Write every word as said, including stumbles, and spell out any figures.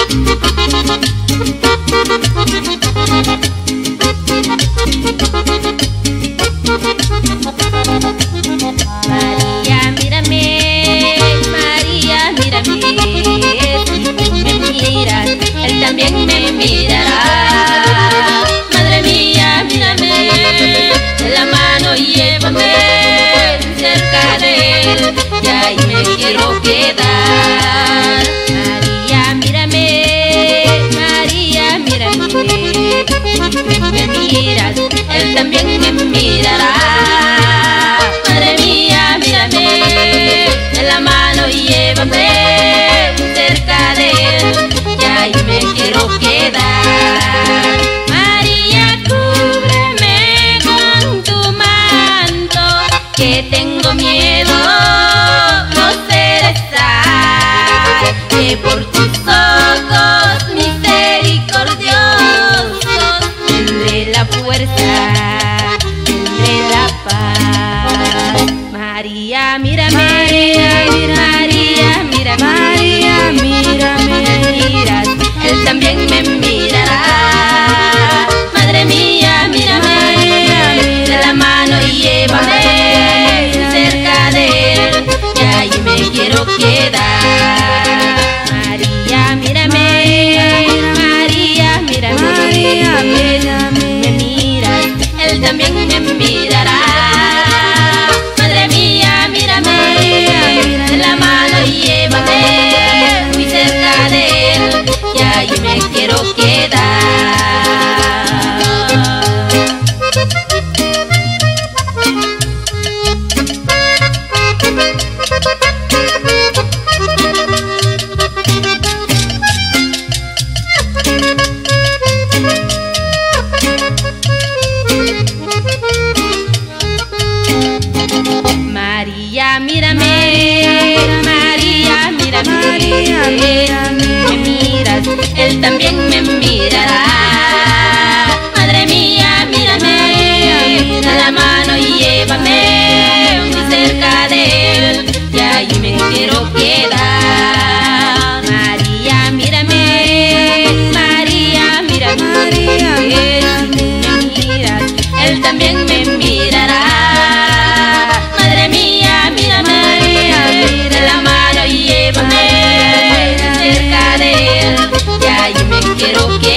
María, mírame, María, mírame, si tú me miras, él también me mirará. Madre mía, mírame, de la mano llévame cerca de él, y ahí me quiero quedar. María, mírame, María, mírame, si tú me miras, él también me mirará. Madre mía, mírame, de la mano llévame cerca de él, y ahí me quiero quedar. María, cúbreme con tu manto, que tengo miedo no ser estar, que por tus ojos misericordiosos tendré la fuerza, tendré la paz. María, mírame, María, María, mírame, María, mírame, me miras, él también me mirará. Madre mía, mírame, de la mano y llévame cerca de él, y ahí me quiero quedar. María, mírame, María, mírame, María, mírame, me miras, él también me mirará. Madre mía, mírame, de la mano y llévame muy cerca de él, y ahí me quiero quedar. María, mírame, María, mírame, María, mírame, me miras, él también me mirará. Madre mía, mírame, da la mano y llévame muy cerca de él, y ahí me quiero quedar. María, mírame, María, mírame, María, mírame, me miras, él también me mirará. Madre mía, mírame, de la mano y llévame cerca de él, y ahí me quiero quedar.